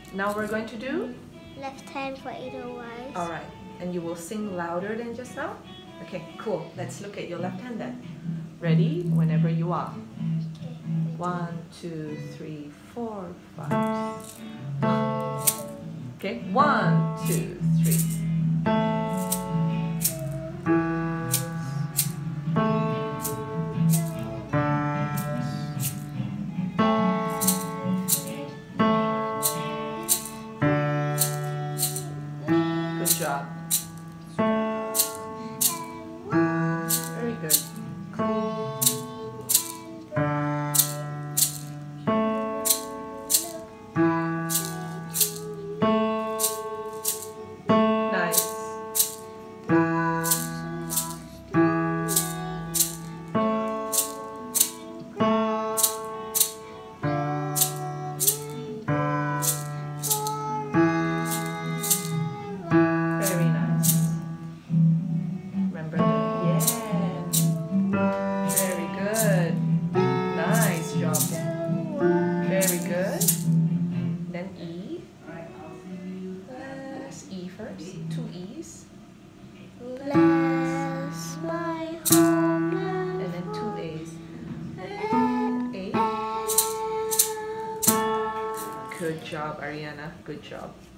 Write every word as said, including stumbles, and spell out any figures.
Now we're going to do? Left hand for Edelweiss. Alright, and you will sing louder than just now? Okay, cool. Let's look at your left hand then. Ready? Whenever you are. Okay. One, two, three, four, five. Okay, one, two, three. Good job. Very good. Nice. Very nice. Remember the yeah. Very good. Nice job. Very good. Then E. Let's E first. Two E's. Bless my homeland. And then two A's. A. Good job, Ariana. Good job.